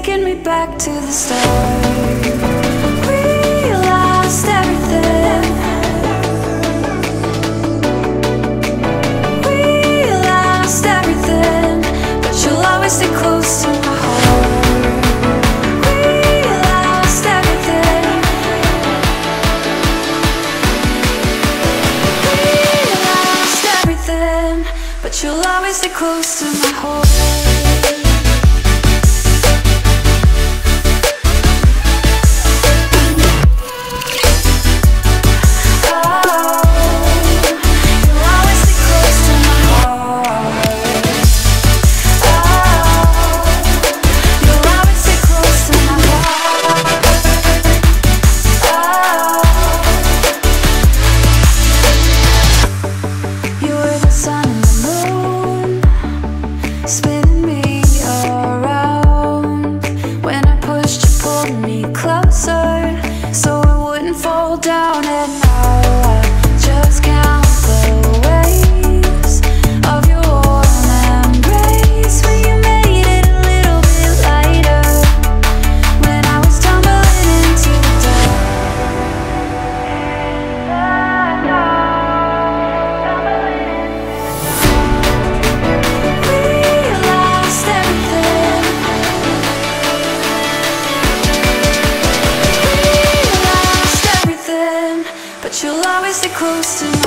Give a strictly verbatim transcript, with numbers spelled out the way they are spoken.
taking me back to the start. We lost everything. We lost everything, but you'll always stay close to my heart. We lost everything. We lost everything, but you'll always stay close to my heart. Spinning me around. When I pushed you, pulled me closer, so I wouldn't fall down. And now I just count the waves of your warm embrace, when you made it a little bit lighter, when I was tumbling into the dark. But you'll always stay close to me.